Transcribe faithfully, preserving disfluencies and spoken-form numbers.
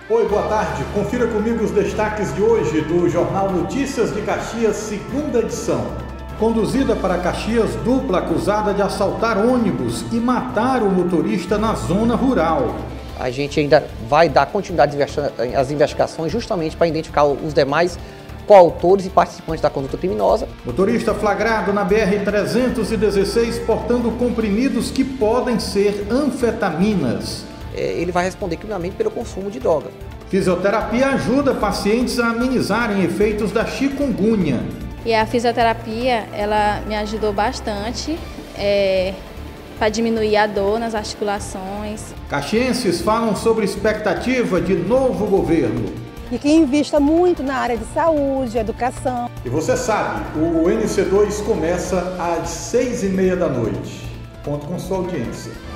Oi, boa tarde. Confira comigo os destaques de hoje do Jornal Notícias de Caxias, segunda edição. Conduzida para Caxias, dupla acusada de assaltar ônibus e matar o motorista na zona rural. A gente ainda vai dar continuidade às investigações justamente para identificar os demais coautores e participantes da conduta criminosa. Motorista flagrado na B R trezentos e dezesseis portando comprimidos que podem ser anfetaminas. Ele vai responder criminalmente pelo consumo de droga. Fisioterapia ajuda pacientes a amenizarem efeitos da chikungunya. E a fisioterapia, ela me ajudou bastante é, para diminuir a dor nas articulações. Caxienses falam sobre expectativa de novo governo. E que invista muito na área de saúde, educação. E você sabe, o N C dois começa às seis e meia da noite. Conto com sua audiência.